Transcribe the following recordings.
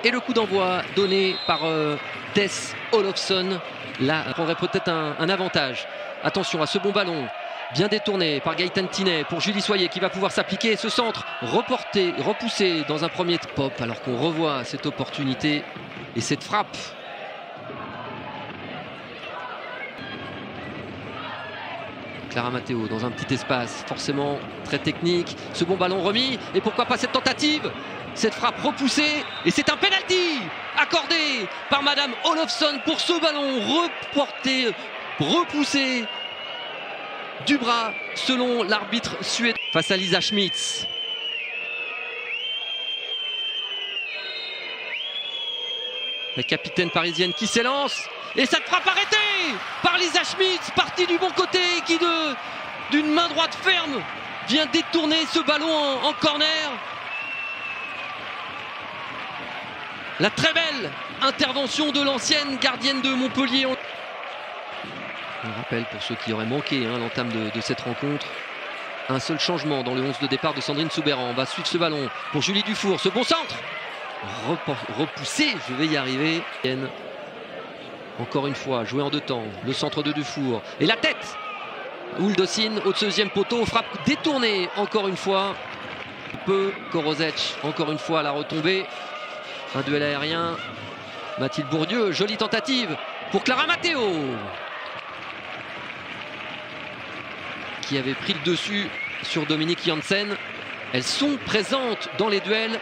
Et le coup d'envoi donné par Tess Olofsson. Là, on aurait peut-être un avantage. Attention à ce bon ballon. Bien détourné par Gaëtan Tinet pour Julie Soyer qui va pouvoir s'appliquer. Et ce centre reporté, repoussé dans un premier pop. Alors qu'on revoit cette opportunité et cette frappe. Clara Matteo dans un petit espace, forcément très technique. Ce bon ballon remis. Et pourquoi pas cette tentative? Cette frappe repoussée. Et c'est un penalty accordé par Madame Olofsson pour ce ballon reporté, repoussé du bras selon l'arbitre suédois face à Lisa Schmitz. La capitaine parisienne qui s'élance. Et cette frappe arrêtée par Lisa Schmitz, partie du bon côté, qui d'une main droite ferme vient détourner ce ballon en corner. La très belle intervention de l'ancienne gardienne de Montpellier. On rappelle pour ceux qui auraient manqué l'entame de cette rencontre. Un seul changement dans le 11 de départ de Sandrine Soubeyran. On va suivre ce ballon pour Julie Dufour. Ce bon centre repoussé, je vais y arriver. Encore une fois, joué en deux temps. Le centre de Dufour. Et la tête Uldocine au deuxième poteau. Frappe détournée encore une fois. Korozec, encore une fois, la retombée. Un duel aérien. Mathilde Bourdieu, jolie tentative pour Clara Matteo, qui avait pris le dessus sur Dominique Janssen. Elles sont présentes dans les duels.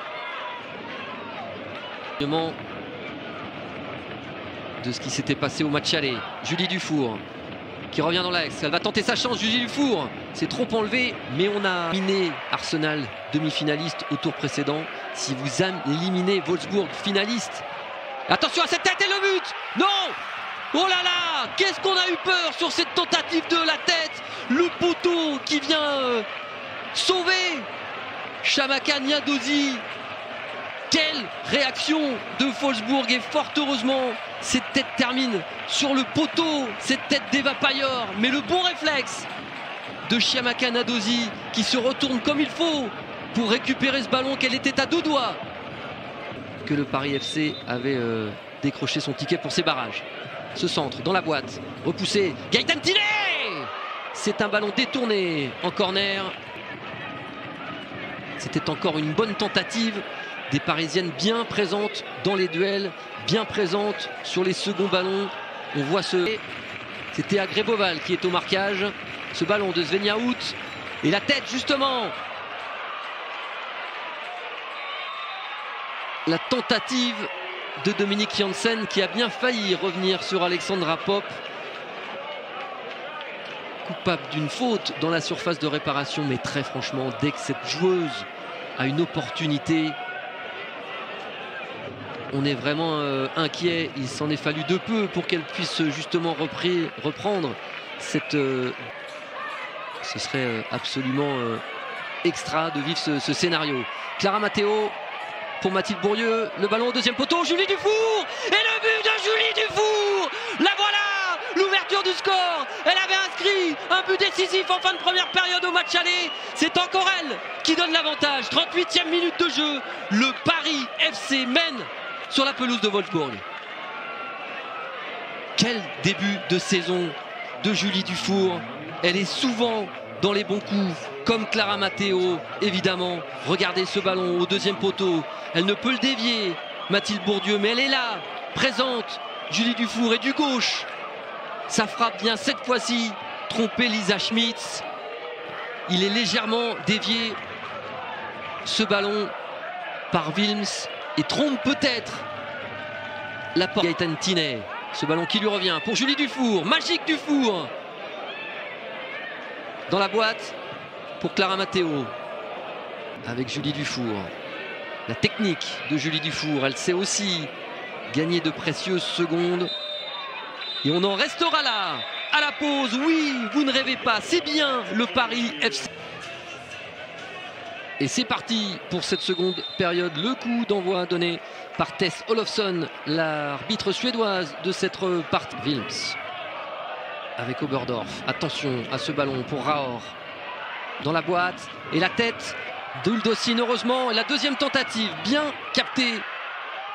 De ce qui s'était passé au match aller. Julie Dufour qui revient dans l'axe. Elle va tenter sa chance, Julie Dufour. C'est trop enlevé, mais on a éliminé Arsenal, demi-finaliste au tour précédent. Si vous éliminez Wolfsburg, finaliste. Attention à cette tête et le but! Non! Oh là là! Qu'est-ce qu'on a eu peur sur cette tentative de la tête! Le poteau qui vient sauver Shamaka Niadozi. Quelle réaction de Wolfsburg, et fort heureusement cette tête termine sur le poteau, cette tête d'Eva Payor, mais le bon réflexe de Shamaka Niadozi qui se retourne comme il faut pour récupérer ce ballon qu'elle était à deux doigts. Que le Paris FC avait décroché son ticket pour ses barrages. Ce centre dans la boîte, repoussé, Gaëtan Tinet. C'est un ballon détourné en corner. C'était encore une bonne tentative. Des Parisiennes bien présentes dans les duels, bien présentes sur les seconds ballons. On voit c'était Agreboval qui est au marquage. Ce ballon de Svenja Huth. Et la tête justement. La tentative de Dominique Janssen qui a bien failli revenir sur Alexandra Popp. Coupable d'une faute dans la surface de réparation. Mais très franchement, dès que cette joueuse a une opportunité, on est vraiment inquiet. Il s'en est fallu de peu pour qu'elle puisse justement reprendre cette... ce serait absolument extra de vivre ce scénario. Clara Matteo pour Mathilde Bourdieu. Le ballon au deuxième poteau. Julie Dufour. Et le but de Julie Dufour. La voilà, l'ouverture du score. Elle avait inscrit un but décisif en fin de première période au match aller. C'est encore elle qui donne l'avantage. 38e minute de jeu. Le Paris FC mène sur la pelouse de Wolfsburg. Quel début de saison de Julie Dufour. Elle est souvent dans les bons coups, comme Clara Matteo, évidemment. Regardez ce ballon au deuxième poteau. Elle ne peut le dévier, Mathilde Bourdieu, mais elle est là, présente. Julie Dufour et du gauche. Ça frappe bien cette fois-ci tromper Lisa Schmitz. Il est légèrement dévié, ce ballon, par Wilms. Et trompe peut-être la porte. Gaëtan Tinet. Ce ballon qui lui revient pour Julie Dufour. Magique Dufour. Dans la boîte pour Clara Matteo. Avec Julie Dufour. La technique de Julie Dufour. Elle sait aussi gagner de précieuses secondes. Et on en restera là. À la pause. Oui, vous ne rêvez pas. C'est bien le Paris FC. Et c'est parti pour cette seconde période. Le coup d'envoi donné par Tess Olofsson, l'arbitre suédoise de cette partie. Wilms avec Oberdorf. Attention à ce ballon pour Raor. Dans la boîte. Et la tête d'Uldocine, heureusement. La deuxième tentative, bien captée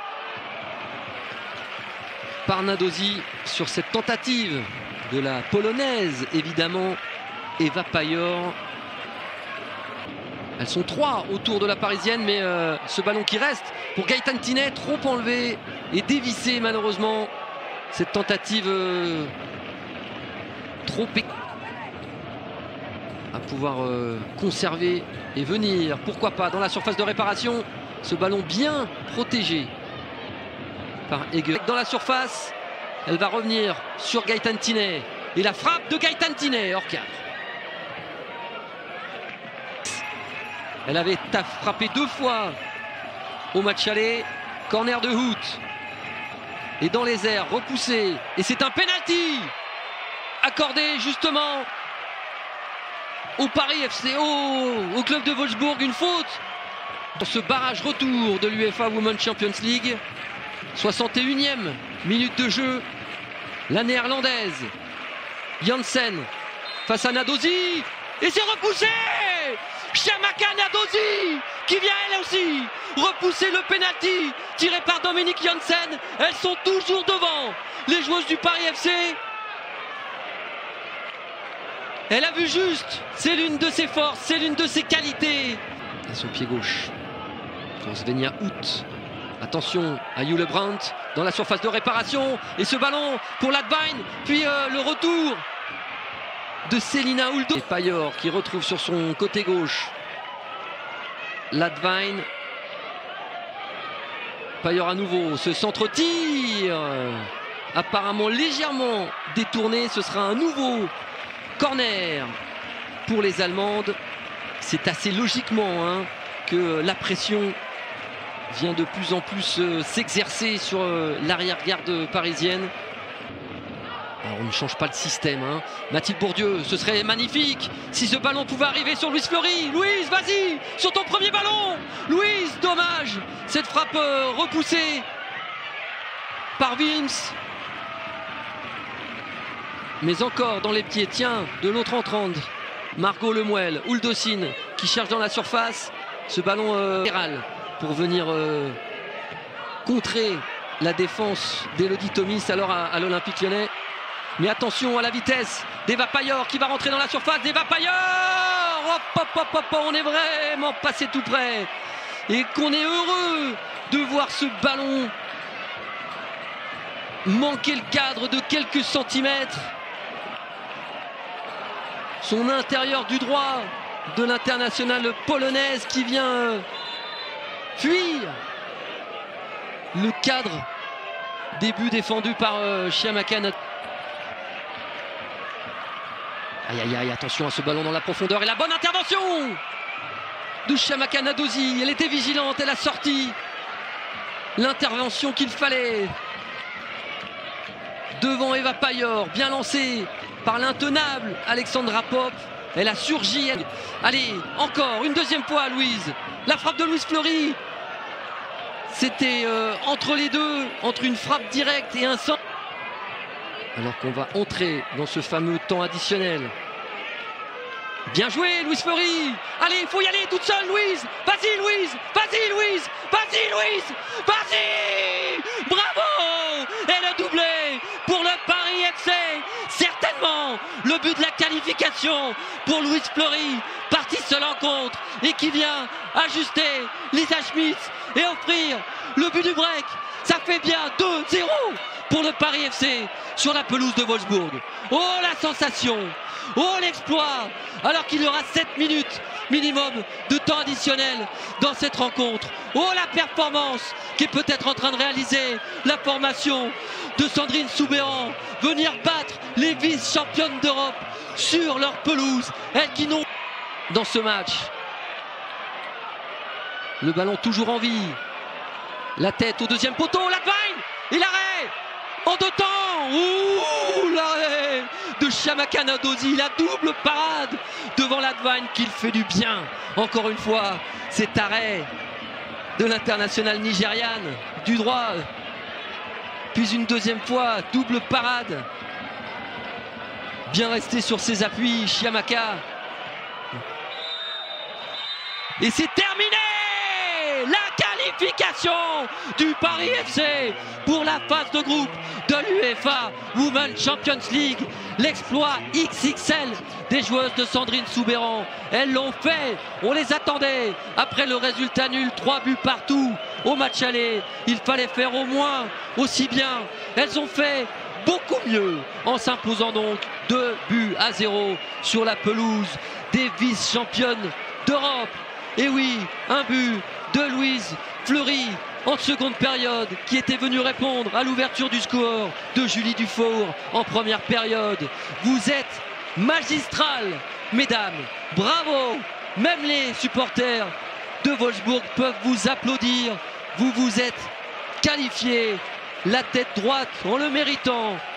par Nadosi sur cette tentative de la polonaise, évidemment, Eva Payor. Elles sont 3 autour de la parisienne, mais ce ballon qui reste pour Gaëtan Tinet, trop enlevé et dévissé malheureusement. Cette tentative trop à pouvoir conserver et venir, pourquoi pas, dans la surface de réparation. Ce ballon bien protégé par Ege. Dans la surface, elle va revenir sur Gaëtan Tinet. Et la frappe de Gaëtan Tinet hors cadre. Elle avait frappé 2 fois au match aller. Corner de Hout. Et dans les airs, repoussé. Et c'est un penalty accordé justement au Paris FC, au club de Wolfsburg. Une faute dans ce barrage retour de l'UEFA Women's Champions League. 61e minute de jeu. La néerlandaise Jansen face à Nadosi. Et c'est repoussé. Chiamaka Nadosi qui vient elle aussi repousser le penalty tiré par Dominique Jansen. Elles sont toujours devant, les joueuses du Paris FC. Elle a vu juste, c'est l'une de ses forces, c'est l'une de ses qualités. À son pied gauche pour Svenja Hout. Attention à Jule Brandt dans la surface de réparation. Et ce ballon pour Ladvine. Puis le retour de Selina Huldo. Et Payor qui retrouve sur son côté gauche Ladvine. Payor à nouveau, ce centre-tir apparemment légèrement détourné. Ce sera un nouveau corner pour les Allemandes. C'est assez logiquement que la pression vient de plus en plus s'exercer sur l'arrière-garde parisienne. Alors on ne change pas le système. Mathilde Bourdieu, ce serait magnifique si ce ballon pouvait arriver sur Louise Fleury. Louise, vas-y, sur ton premier ballon. Louise, dommage. Cette frappe repoussée par Wilms. Mais encore dans les pieds, tiens, de l'autre entrante. Margot Lemuel, Huldocine qui cherche dans la surface. Ce ballon latéral pour venir contrer la défense d'Elodie Thomis alors à l'Olympique Lyonnais. Mais attention à la vitesse d'Eva Payor qui va rentrer dans la surface. d'Eva Payor, on est vraiment passé tout près. Et qu'on est heureux de voir ce ballon manquer le cadre de quelques centimètres. Son intérieur du droit de l'internationale polonaise qui vient fuir le cadre. Début défendu par Chiamaka. Aïe aïe aïe, attention à ce ballon dans la profondeur et la bonne intervention de Chiamaka Nadosi. Elle était vigilante, elle a sorti l'intervention qu'il fallait devant Eva Payor, bien lancée par l'intenable Alexandra Popp. Elle a surgi. Allez, encore une deuxième fois Louise. La frappe de Louise Fleury. C'était entre les deux, entre une frappe directe et un centre. Alors qu'on va entrer dans ce fameux temps additionnel. Bien joué Louise Fleury. Allez, il faut y aller toute seule Louise. Vas-y Louise, vas-y Louise, vas-y Louise, vas-y. Bravo. Et le doublé pour le Paris FC. Certainement le but de la qualification pour Louise Fleury. Partie seule en contre et qui vient ajuster Lisa Schmitz et offrir le but du break. Ça fait bien 2-0 pour le Paris FC sur la pelouse de Wolfsburg. Oh la sensation, oh l'exploit, alors qu'il y aura 7 minutes minimum de temps additionnel dans cette rencontre. Oh la performance qui est peut-être en train de réaliser la formation de Sandrine Soubéran, venir battre les vice-championnes d'Europe sur leur pelouse. Elles qui n'ont dans ce match. Le ballon toujours en vie. La tête au deuxième poteau, Ladvine et l'arrêt en 2 temps. Ouh, l'arrêt de Chiamaka Nadosi, la double parade devant Ladvine qui fait du bien. Encore une fois, cet arrêt de l'internationale nigériane du droit. Puis une deuxième fois, double parade. Bien resté sur ses appuis, Chiamaka. Et c'est terminé! La qualification qualification du Paris FC pour la phase de groupe de l'UEFA Women's Champions League. L'exploit XXL des joueuses de Sandrine Soubeyran. Elles l'ont fait, on les attendait. Après le résultat nul, 3 buts partout au match aller, il fallait faire au moins aussi bien. Elles ont fait beaucoup mieux en s'imposant donc 2-0 sur la pelouse des vice-championnes d'Europe. Et oui, un but de Louise Fleury en seconde période qui était venue répondre à l'ouverture du score de Julie Dufour en première période. Vous êtes magistrales, mesdames, bravo. Même les supporters de Wolfsburg peuvent vous applaudir. Vous vous êtes qualifiés, la tête droite en le méritant.